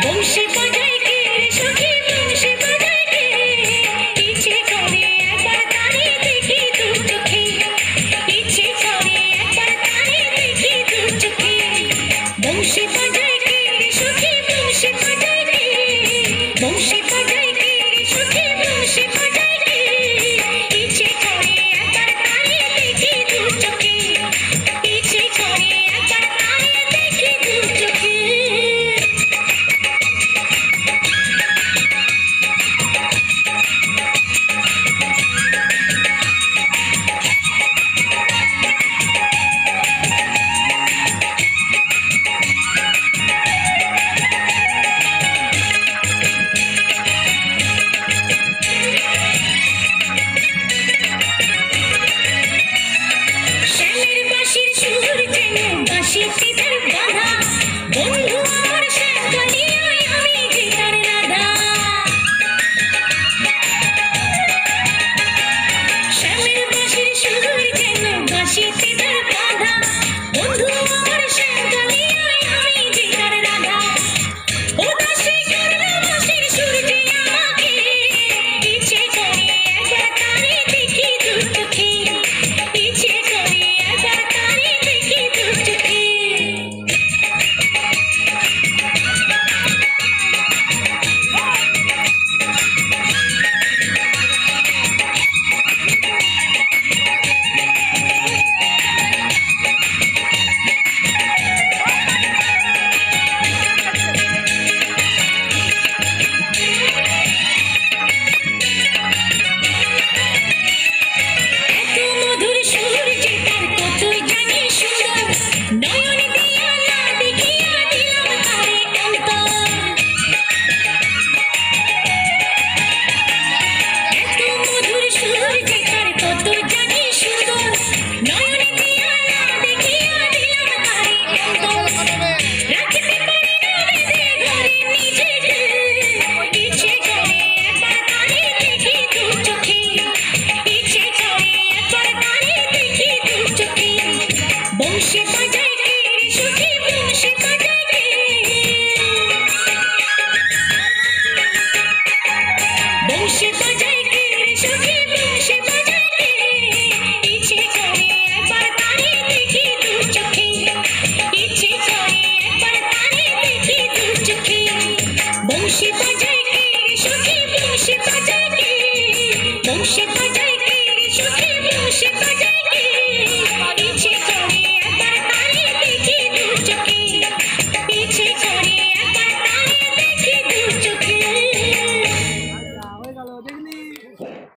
বংশী বাজায় কে সখী বংশী বাজায় কে ইচ্ছে করে একবার তারে দেখি দু চোখে ইচ্ছে করে একবার তারে দেখি দু চোখে বংশী বাজায় কে সখী বংশী বাজায় কে বংশী বাজায় কে সখী বংশী বাজায় কে ইচ্ছে করে একবার তারে দেখি দু চোখে ইচ্ছে করে একবার তারে দেখি দু চোখে বন্ধু আমার শ্যামকালিয়ায় আমি যে তার রাধা শ্যামের বাঁশির সুর যেন বাঁশিতে তার বাঁধা বন্ধু আমার শ্যামকালিয়ায় আমি যে তার রাধা উদাসী করল বাঁশির সুর যে আমাকে ইচ্ছে করে একবার তারে দেখি দু চোখে ইচ্ছে করে একবার তারে দেখি দু চোখে বংশী বাজায় কে সখী বংশী বাজায় কে বংশী বাজায় কে সখী বংশী বাজায় কে ইচ্ছে করে একবার তারে দেখি দু চোখে ইচ্ছে করে একবার তারে দেখি দু চোখে বংশী বাজায় কে সখী বংশী বাজায় কে বংশী বাজায়